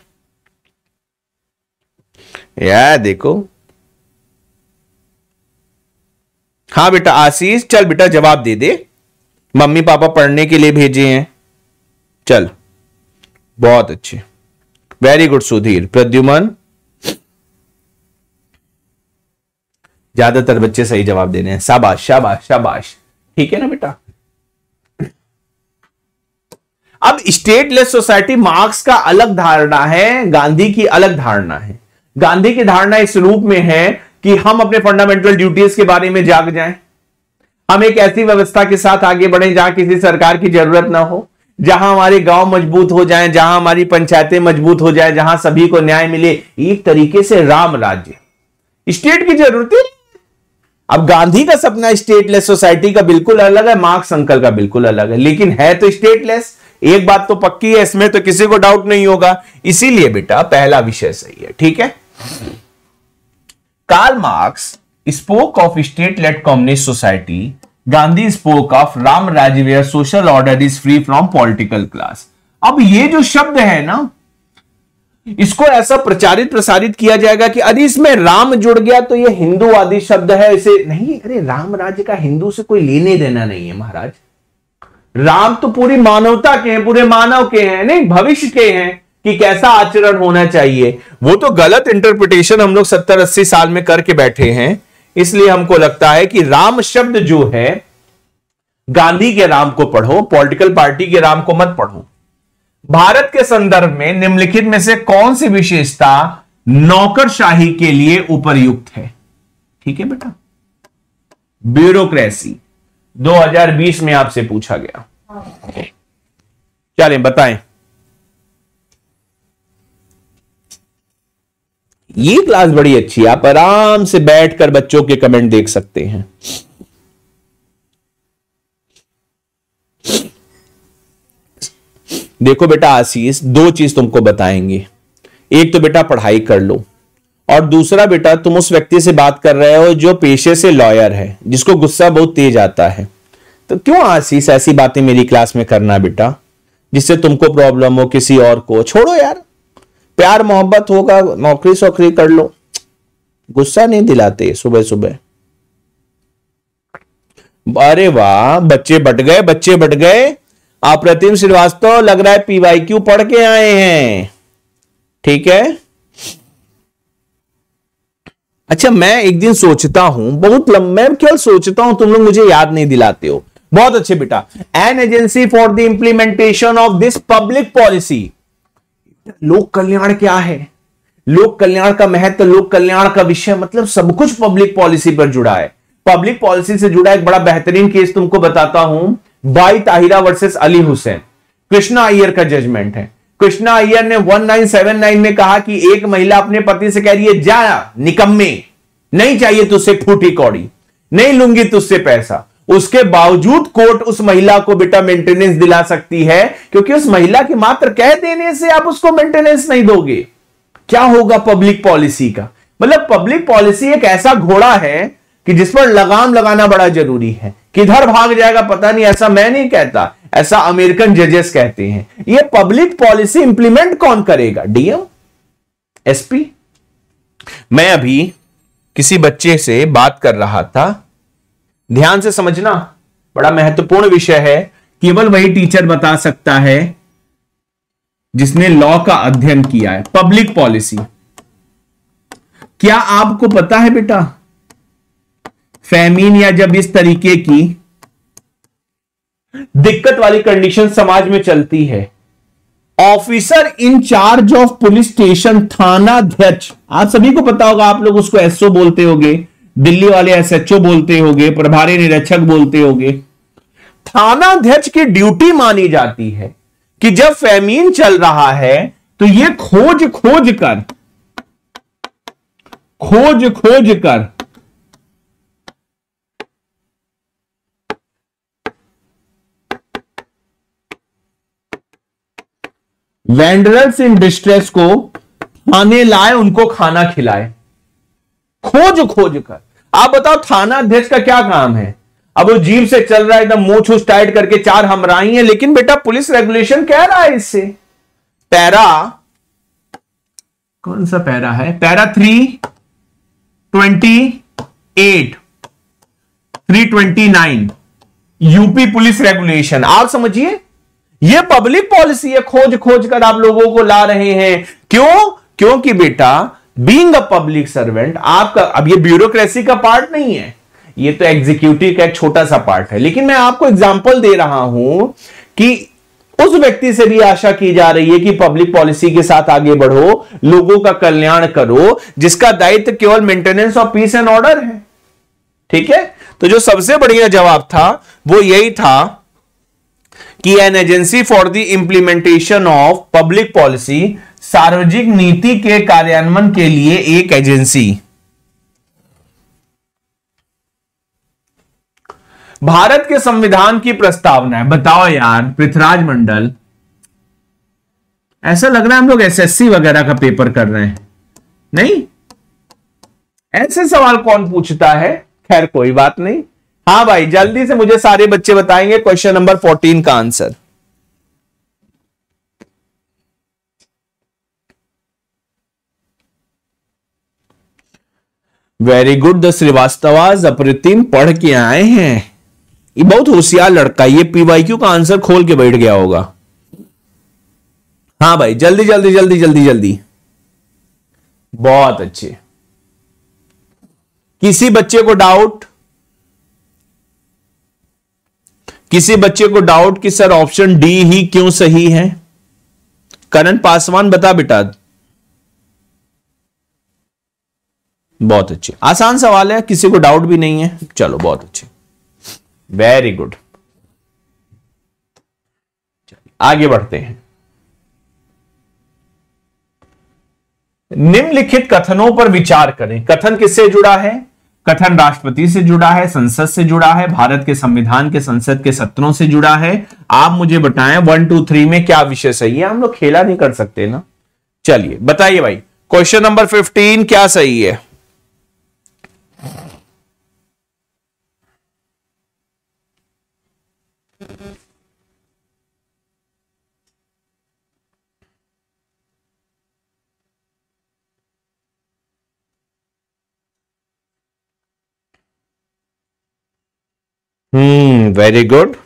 यार देखो, हाँ बेटा आशीष, चल बेटा जवाब दे दे, मम्मी पापा पढ़ने के लिए भेजे हैं, चल बहुत अच्छे, वेरी गुड सुधीर। प्रद्युमन, ज्यादातर बच्चे सही जवाब दे रहे हैं, शाबाश शाबाश शाबाश, ठीक है ना बेटा। अब स्टेटलेस सोसाइटी, मार्क्स का अलग धारणा है, गांधी की अलग धारणा है। गांधी की धारणा इस रूप में है कि हम अपने फंडामेंटल ड्यूटीज के बारे में जाग जाएं, हम एक ऐसी व्यवस्था के साथ आगे बढ़े जहां किसी सरकार की जरूरत ना हो, जहां हमारे गांव मजबूत हो जाएं, जहां हमारी पंचायतें मजबूत हो जाएं, जहां सभी को न्याय मिले, एक तरीके से राम राज्य। स्टेट की जरूरत है। अब गांधी का सपना स्टेटलेस सोसाइटी का बिल्कुल अलग है, मार्क्स अंकल का बिल्कुल अलग है, लेकिन है तो स्टेटलेस। एक बात तो पक्की है, इसमें तो किसी को डाउट नहीं होगा, इसीलिए बेटा पहला विषय सही है, ठीक है। Karl Marx spoke of state-led communist society. Gandhi spoke of Ram Rajya where social order is free from political class. अब ये जो शब्द है ना, इसको ऐसा प्रचारित प्रसारित किया जाएगा कि अरे इसमें राम जुड़ गया तो ये हिंदूवादी शब्द है, इसे नहीं, अरे राम राज्य का हिंदू से कोई लेने देना नहीं है महाराज। राम तो पूरी मानवता के हैं, पूरे मानव के हैं, नहीं भविष्य के हैं कि कैसा आचरण होना चाहिए। वो तो गलत इंटरप्रिटेशन हम लोग 70-80 साल में करके बैठे हैं, इसलिए हमको लगता है कि राम शब्द जो है, गांधी के राम को पढ़ो, पॉलिटिकल पार्टी के राम को मत पढ़ो। भारत के संदर्भ में निम्नलिखित में से कौन सी विशेषता नौकरशाही के लिए उपयुक्त है? ठीक है बेटा, ब्यूरोक्रेसी 2020 में आपसे पूछा गया, चलें बताएं। ये क्लास बड़ी अच्छी है, आप आराम से बैठकर बच्चों के कमेंट देख सकते हैं। देखो बेटा आशीष, दो चीज तुमको बताएंगे, एक तो बेटा पढ़ाई कर लो, और दूसरा बेटा तुम उस व्यक्ति से बात कर रहे हो जो पेशे से लॉयर है, जिसको गुस्सा बहुत तेज आता है। तो क्यों आशीष ऐसी बातें मेरी क्लास में करना बेटा, जिससे तुमको प्रॉब्लम हो, किसी और को छोड़ो यार, प्यार मोहब्बत होगा, नौकरी सौकरी कर लो, गुस्सा नहीं दिलाते सुबह सुबह। अरे वाह, बच्चे बट गए, बच्चे बट गए। अप्रतिम श्रीवास्तव लग रहा है पीवाईक्यू पढ़ के आए हैं, ठीक है। अच्छा, मैं एक दिन सोचता हूं, बहुत मैं केवल सोचता हूं, तुम लोग मुझे याद नहीं दिलाते हो। बहुत अच्छे बेटा, an agency for the implementation of this public policy. लोक कल्याण क्या है? लोक कल्याण का महत्व, लोक कल्याण का विषय, मतलब सब कुछ पब्लिक पॉलिसी पर जुड़ा है। पब्लिक पॉलिसी से जुड़ा एक बड़ा बेहतरीन केस तुमको बताता हूं, बाई ताहिरा वर्सेस अली हुसैन। कृष्णा अय्यर का जजमेंट है। कृष्णा अय्यर ने 1979 में कहा कि एक महिला अपने पति से कह रही है, जा निकम्मे, नहीं चाहिए तुझसे फूटी कौड़ी, नहीं लूंगी तुझसे पैसा। उसके बावजूद कोर्ट उस महिला को बेटा मेंटेनेंस दिला सकती है, क्योंकि उस महिला के मात्र कह देने से आप उसको मेंटेनेंस नहीं दोगे। क्या होगा पब्लिक पॉलिसी का? मतलब पब्लिक पॉलिसी एक ऐसा घोड़ा है कि जिस पर लगाम लगाना बड़ा जरूरी है। किधर भाग जाएगा पता नहीं, ऐसा मैं नहीं कहता, ऐसा अमेरिकन जजेस कहते हैं। ये पब्लिक पॉलिसी इंप्लीमेंट कौन करेगा? DM, SP. मैं अभी किसी बच्चे से बात कर रहा था, ध्यान से समझना, बड़ा महत्वपूर्ण विषय है, केवल वही टीचर बता सकता है जिसने लॉ का अध्ययन किया है। पब्लिक पॉलिसी, क्या आपको पता है बेटा, फैमिन या जब इस तरीके की दिक्कत वाली कंडीशन समाज में चलती है। Officer in charge of police station, थानाध्यक्ष, आप सभी को पता होगा, आप लोग उसको एसओ बोलते होंगे, दिल्ली वाले एसएचओ बोलते होंगे, प्रभारी निरीक्षक बोलते होंगे। थानाध्यक्ष की ड्यूटी मानी जाती है कि जब फैमीन चल रहा है तो ये खोज कर वेंडरर्स इन डिस्ट्रेस को थाने लाए, उनको खाना खिलाए। खोज कर। आप बताओ थाना अध्यक्ष का क्या काम है? अब वो जीप से चल रहा है एकदम मुंह छूछ टाइट करके, चार हमराही है, लेकिन बेटा पुलिस रेगुलेशन कह रहा है इससे, पैरा, कौन सा पैरा है, पैरा 328 329 यूपी पुलिस रेगुलेशन। आप समझिए ये पब्लिक पॉलिसी है, खोज कर आप लोगों को ला रहे हैं। क्यों? क्योंकि बेटा बीइंग अ पब्लिक सर्वेंट आपका, अब ये ब्यूरोक्रेसी का पार्ट नहीं है, ये तो एग्जीक्यूटिव का एक छोटा सा पार्ट है, लेकिन मैं आपको एग्जांपल दे रहा हूं कि उस व्यक्ति से भी आशा की जा रही है कि पब्लिक पॉलिसी के साथ आगे बढ़ो, लोगों का कल्याण करो, जिसका दायित्व केवल maintenance of peace and order है। ठीक है, तो जो सबसे बढ़िया जवाब था वो यही था कि an agency for the implementation of public policy, सार्वजनिक नीति के कार्यान्वयन के लिए एक एजेंसी। भारत के संविधान की प्रस्तावना है, बताओ यार पृथ्वीराज मंडल, ऐसा लग रहा है हम लोग एसएससी वगैरह का पेपर कर रहे हैं। नहीं, ऐसे सवाल कौन पूछता है? खैर कोई बात नहीं। हाँ भाई, जल्दी से मुझे सारे बच्चे बताएंगे क्वेश्चन नंबर 14 का आंसर। वेरी गुड, द श्रीवास्तवाज, अप्रतिम, पढ़ के आए हैं। ये बहुत होशियार लड़का, ये पीवाईक्यू का आंसर खोल के बैठ गया होगा। हाँ भाई, जल्दी जल्दी जल्दी जल्दी जल्दी, बहुत अच्छे। किसी बच्चे को डाउट कि सर ऑप्शन डी ही क्यों सही है? करण पासवान, बता बेटा। बहुत अच्छे, आसान सवाल है, किसी को डाउट भी नहीं है। चलो बहुत अच्छे, वेरी गुड। आगे बढ़ते हैं। निम्नलिखित कथनों पर विचार करें। कथन किससे जुड़ा है? कथन राष्ट्रपति से जुड़ा है, संसद से जुड़ा है, भारत के संविधान के संसद के सत्रों से जुड़ा है। आप मुझे बताएं 1 2 3 में क्या विषय सही है। हम लोग खेला नहीं कर सकते ना। चलिए बताइए भाई, क्वेश्चन नंबर 15 क्या सही है? Very good.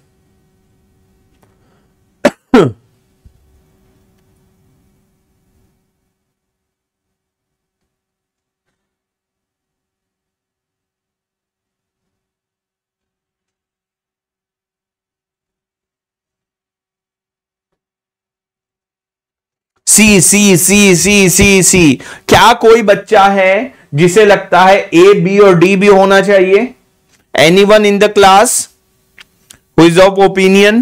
C C C C C C. क्या कोई बच्चा है जिसे लगता है ए बी और डी भी होना चाहिए? Anyone in the class who is of opinion?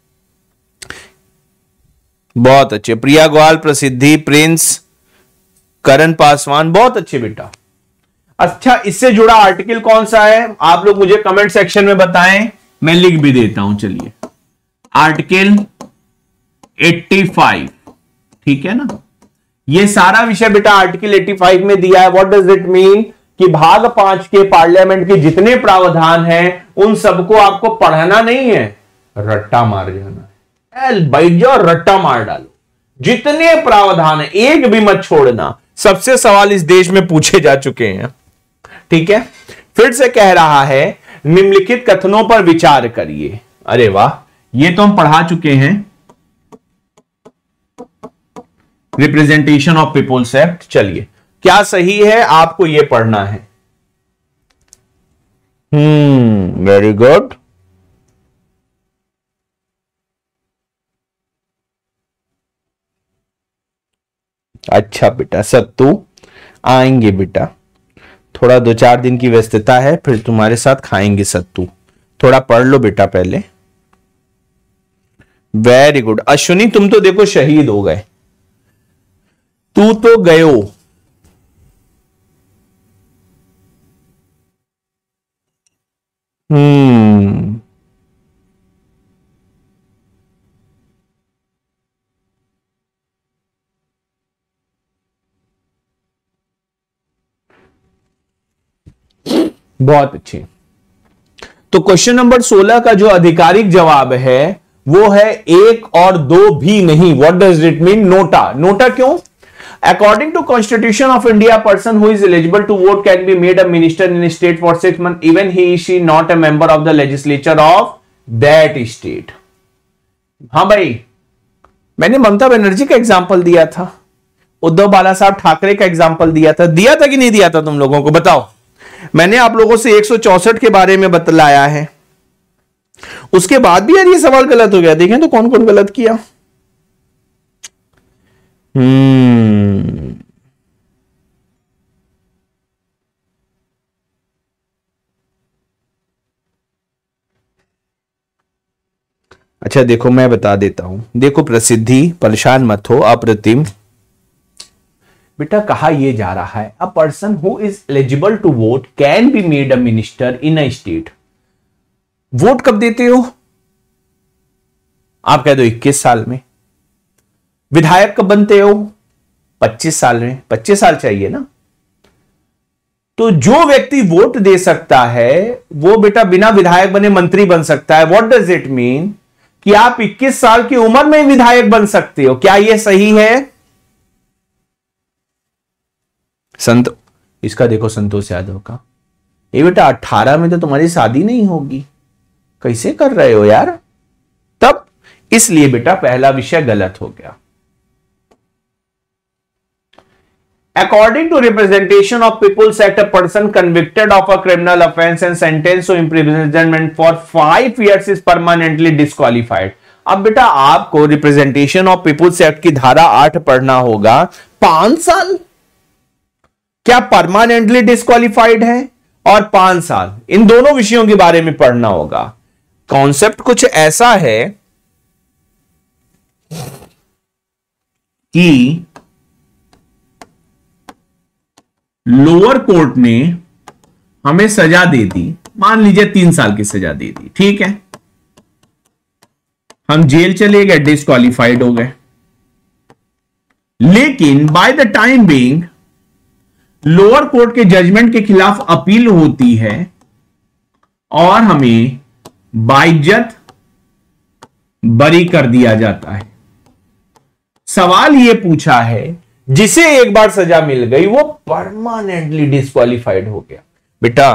बहुत अच्छे, प्रिया गोयल, प्रसिद्धि, प्रिंस, करण पासवान, बहुत अच्छे बेटा। अच्छा, इससे जुड़ा आर्टिकल कौन सा है? आप लोग मुझे कमेंट सेक्शन में बताएं, मैं लिख भी देता हूं। चलिए, आर्टिकल 85, ठीक है ना? ये सारा विषय बेटा आर्टिकल 85 में दिया है। What does it mean? कि भाग 5 के पार्लियामेंट के जितने प्रावधान हैं उन सबको आपको पढ़ना नहीं है, रट्टा मार जाना है। बैठ जाओ, रट्टा मार डालो। जितने प्रावधान है एक भी मत छोड़ना। सबसे सवाल इस देश में पूछे जा चुके हैं। ठीक है, फिर से कह रहा है निम्नलिखित कथनों पर विचार करिए। अरे वाह, ये तो हम पढ़ा चुके हैं, रिप्रेजेंटेशन ऑफ पीपुल्स एक्ट। चलिए, क्या सही है आपको यह पढ़ना है। Very good. अच्छा बेटा सत्तू आएंगे बेटा, थोड़ा 2-4 दिन की व्यस्तता है, फिर तुम्हारे साथ खाएंगे सत्तू। थोड़ा पढ़ लो बेटा पहले। वेरी गुड अश्विनी, तुम तो देखो शहीद हो गए, तू तो गयो। बहुत अच्छे। तो क्वेश्चन नंबर 16 का जो आधिकारिक जवाब है वो है 1 और 2 भी नहीं। What does it mean? NOTA. NOTA क्यों? According to constitution of India, person who is eligible to vote can be made a minister in state for 6 months even he she not a member of the legislature of that state. हाँ भाई, मैंने ममता बनर्जी का example दिया था, उद्धव बाला साहब ठाकरे का example दिया था कि नहीं दिया था? तुम लोगों को बताओ। मैंने आप लोगों से 164 के बारे में बतलाया है, उसके बाद भी यार ये सवाल गलत हो गया। देखें तो कौन कौन गलत किया। अच्छा देखो, मैं बता देता हूं। देखो, प्रसिद्धि, परेशान मत हो, अप्रतिम बेटा कहा यह जा रहा है, a person who is eligible to vote can be made a minister in a state. Vote कब देते हो? आप कह दो 21 साल में। विधायक कब बनते हो? 25 साल में। 25 साल चाहिए ना। तो जो व्यक्ति वोट दे सकता है वो बेटा बिना विधायक बने मंत्री बन सकता है। What does it mean? कि आप 21 साल की उम्र में विधायक बन सकते हो। क्या यह सही है? इसका देखो संतोष यादव का, ये बेटा 18 में तो तुम्हारी शादी नहीं होगी, कैसे कर रहे हो यार? तब इसलिए बेटा पहला विषय गलत हो गया। According to representation of People's Act, a person convicted of a criminal offense and sentenced to imprisonment for 5 years is permanently disqualified. अब बेटा आपको रिप्रेजेंटेशन ऑफ पीपुल्स एक्ट की धारा 8 पढ़ना होगा। 5 साल क्या परमानेंटली डिस्क्वालिफाइड है? और 5 साल, इन दोनों विषयों के बारे में पढ़ना होगा। कॉन्सेप्ट कुछ ऐसा है कि लोअर कोर्ट ने हमें सजा दे दी, मान लीजिए 3 साल की सजा दे दी, ठीक है, हम जेल चले गए, डिस्क्वालिफाइड हो गए। लेकिन by the time being lower court के जजमेंट के खिलाफ अपील होती है और हमें बाइज्जत बरी कर दिया जाता है। सवाल यह पूछा है, जिसे एक बार सजा मिल गई वो परमानेंटली डिस्क्वालिफाइड हो गया। बेटा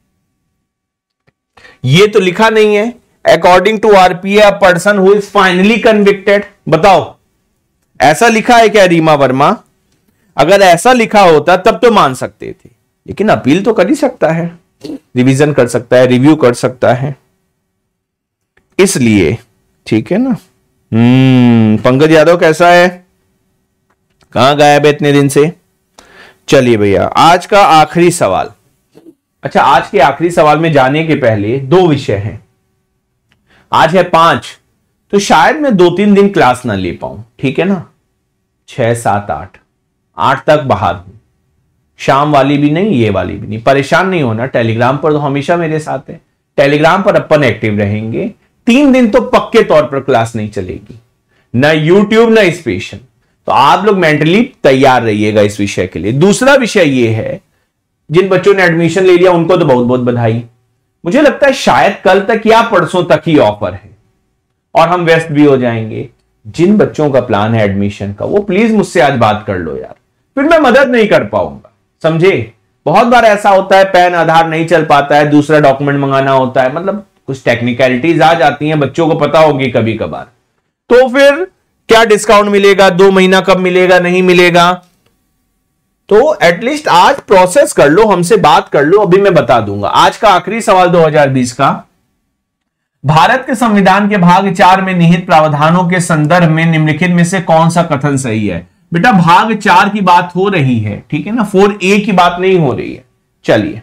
ये तो लिखा नहीं है according to RPA a person who is finally convicted. बताओ ऐसा लिखा है क्या रीमा वर्मा? अगर ऐसा लिखा होता तब तो मान सकते थे, लेकिन अपील तो कर ही सकता है, रिवीजन कर सकता है, रिव्यू कर सकता है, इसलिए ठीक है ना। पंकज यादव कैसा है? कहां गायब है इतने दिन से? चलिए भैया आज का आखिरी सवाल। अच्छा, आज के आखिरी सवाल में जाने के पहले 2 विषय हैं। आज है 5, तो शायद मैं 2-3 दिन क्लास ना ले पाऊं, ठीक है ना। 6, 7, 8 तक बाहर हूं, शाम वाली भी नहीं, ये वाली भी नहीं। परेशान नहीं होना, टेलीग्राम पर तो हमेशा मेरे साथ है, टेलीग्राम पर अपन एक्टिव रहेंगे। 3 दिन तो पक्के तौर पर क्लास नहीं चलेगी, ना यूट्यूब ना स्पेशल। तो आप लोग मेंटली तैयार रहिएगा इस विषय के लिए। दूसरा विषय ये है, जिन बच्चों ने एडमिशन ले लिया उनको तो बहुत बहुत बधाई। मुझे लगता है शायद कल तक या परसों तक ही ऑफर है और हम व्यस्त भी हो जाएंगे। जिन बच्चों का प्लान है एडमिशन का, वो प्लीज मुझसे आज बात कर लो यार, फिर मैं मदद नहीं कर पाऊंगा, समझे। बहुत बार ऐसा होता है पैन आधार नहीं चल पाता है, दूसरा डॉक्यूमेंट मंगाना होता है, मतलब कुछ टेक्निकलिटीज आ जाती हैं, बच्चों को पता होगी कभी कभार। तो फिर क्या डिस्काउंट मिलेगा, 2 महीना कब मिलेगा, नहीं मिलेगा। तो एटलीस्ट आज प्रोसेस कर लो, हमसे बात कर लो, अभी मैं बता दूंगा। आज का आखिरी सवाल 2020 का, भारत के संविधान के भाग 4 में निहित प्रावधानों के संदर्भ में निम्नलिखित में से कौन सा कथन सही है? बेटा भाग 4 की बात हो रही है, ठीक है ना, 4A की बात नहीं हो रही है। चलिए,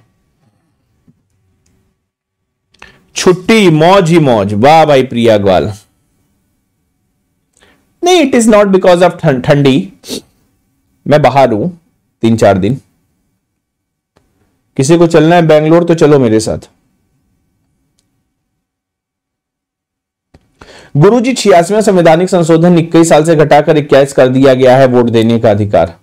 छुट्टी, मौज ही मौज, वाह भाई प्रिया ग्वाल। नहीं, it is not because of ठंडी, मैं बाहर हूं 3-4 दिन। किसी को चलना है बेंगलोर तो चलो मेरे साथ। गुरुजी, 86वां संवैधानिक संशोधन 21 साल से घटाकर 21 कर दिया गया है वोट देने का अधिकार।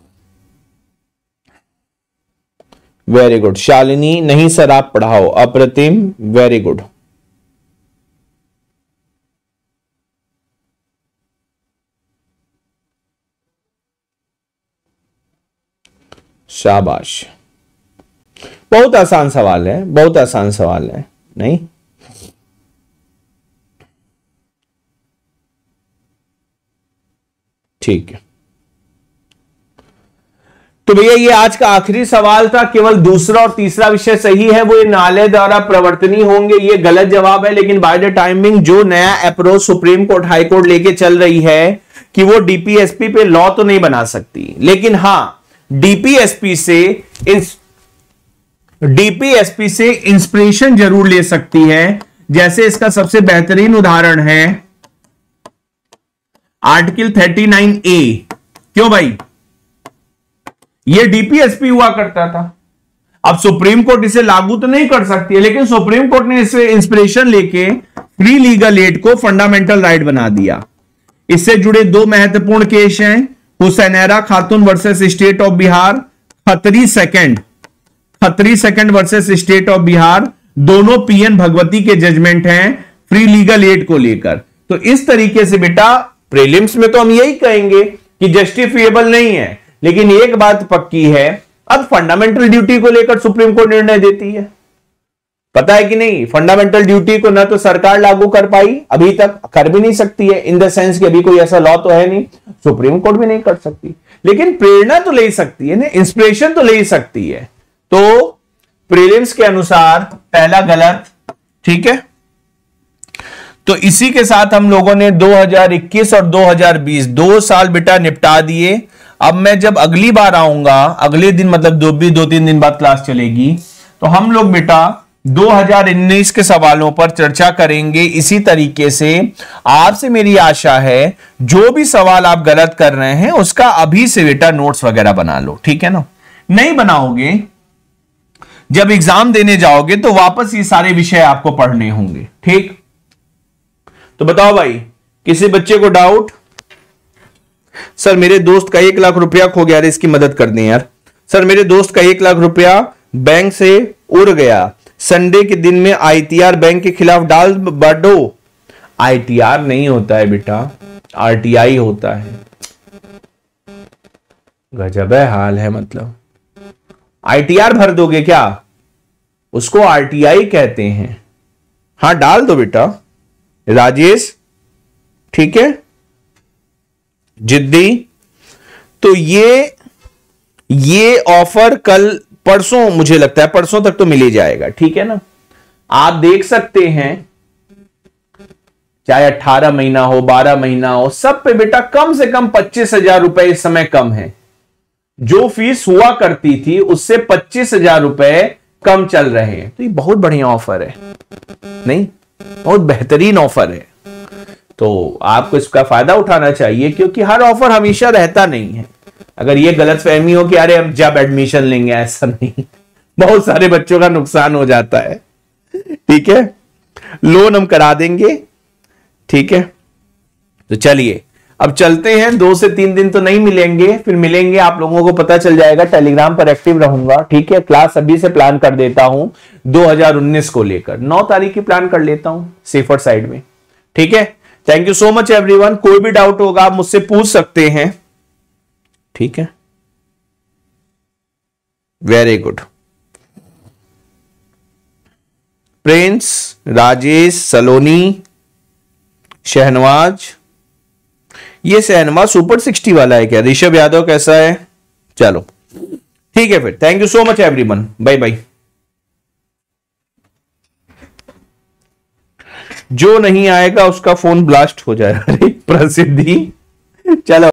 वेरी गुड शालिनी, नहीं सर आप पढ़ाओ, अप्रतिम, वेरी गुड। शाबाश, बहुत आसान सवाल है, बहुत आसान सवाल है। नहीं, ठीक है। तो भैया ये आज का आखिरी सवाल था, केवल दूसरा और तीसरा विषय सही है, वो ये न्यायालय द्वारा प्रवर्तनीय होंगे, ये गलत जवाब है। लेकिन बाय द टाइमिंग जो नया approach supreme court high court लेके चल रही है कि वो डीपीएसपी पे लॉ तो नहीं बना सकती, लेकिन हां डीपीएसपी से इंस्पिरेशन जरूर ले सकती है। जैसे इसका सबसे बेहतरीन उदाहरण है आर्टिकल 39A। क्यों भाई, ये डीपीएसपी हुआ करता था। अब सुप्रीम कोर्ट इसे लागू तो नहीं कर सकती है, लेकिन सुप्रीम कोर्ट ने इसे इंस्पिरेशन लेके फ्री लीगल एड को फंडामेंटल राइट बना दिया। इससे जुड़े 2 महत्वपूर्ण केस हैं, Hussainara Khatoon versus state of Bihar, Khatri second versus state of Bihar, दोनों पीएन भगवती के जजमेंट हैं फ्री लीगल एड को लेकर। तो इस तरीके से बेटा प्रीलिम्स में तो हम यही कहेंगे कि जस्टिफिएबल नहीं है, लेकिन एक बात पक्की है, अब फंडामेंटल ड्यूटी को लेकर सुप्रीम कोर्ट निर्णय देती है। पता है कि नहीं, फंडामेंटल ड्यूटी को ना तो सरकार लागू कर पाई, अभी तक कर भी नहीं सकती है, इन द सेंस कि अभी कोई ऐसा लॉ तो है नहीं, सुप्रीम कोर्ट भी नहीं कर सकती, लेकिन प्रेरणा तो ले सकती है ना, इंस्पिरेशन तो ले सकती है। तो प्रीलिम्स के अनुसार पहला गलत, ठीक है। तो इसी के साथ हम लोगों ने 2021 और 2020 2 साल बेटा निपटा दिए। अब मैं जब अगली बार आऊंगा, अगले दिन मतलब 2-3 दिन बाद क्लास चलेगी, तो हम लोग बेटा 2019 के सवालों पर चर्चा करेंगे। इसी तरीके से आपसे मेरी आशा है जो भी सवाल आप गलत कर रहे हैं उसका अभी से बेटा नोट्स वगैरह बना लो, ठीक है ना। नहीं बनाओगे, जब एग्जाम देने जाओगे तो वापस ये सारे विषय आपको पढ़ने होंगे, ठीक। तो बताओ भाई, किसी बच्चे को डाउट? सर मेरे दोस्त का 1 लाख रुपया खो गया, इसकी मदद कर दें यार। सर मेरे दोस्त का 1 लाख रुपया बैंक से उड़ गया, संडे के दिन में आईटीआर बैंक के खिलाफ डाल बढ़ो। आईटीआर नहीं होता है बेटा, आरटीआई होता है। गजब है हाल है, मतलब आईटीआर भर दोगे क्या? उसको आरटीआई कहते हैं। हां डाल दो बेटा राजेश, ठीक है, जिद्दी। तो ये ऑफर कल परसों, मुझे लगता है परसों तक तो मिल ही जाएगा, ठीक है ना। आप देख सकते हैं, चाहे 18 महीना हो 12 महीना हो, सब पे बेटा कम से कम 25,000 रुपए इस समय कम है। जो फीस हुआ करती थी उससे 25,000 रुपए कम चल रहे हैं। तो ये बहुत बढ़िया ऑफर है, नहीं बहुत बेहतरीन ऑफर है। तो आपको इसका फायदा उठाना चाहिए, क्योंकि हर ऑफर हमेशा रहता नहीं है। अगर ये गलतफहमी हो कि अरे हम जब एडमिशन लेंगे, ऐसा नहीं, बहुत सारे बच्चों का नुकसान हो जाता है, ठीक है। लोन हम करा देंगे, ठीक है। तो चलिए अब चलते हैं, 2 से 3 दिन तो नहीं मिलेंगे, फिर मिलेंगे, आप लोगों को पता चल जाएगा। टेलीग्राम पर एक्टिव रहूंगा, ठीक है। क्लास अभी से प्लान कर देता हूं 2019 को लेकर, 9 तारीख की प्लान कर लेता हूं सेफर साइड में, ठीक है। Thank you so much everyone. कोई भी डाउट होगा आप मुझसे पूछ सकते हैं, ठीक है। Very good. Prince, Rajesh, Saloni, Shahnawaz, ये शहनवाज सुपर 60 वाला है क्या? ऋषभ यादव कैसा है? चलो ठीक है फिर, thank you so much everyone, bye bye. जो नहीं आएगा उसका फोन ब्लास्ट हो जाएगा। प्रसिद्धि, चलो।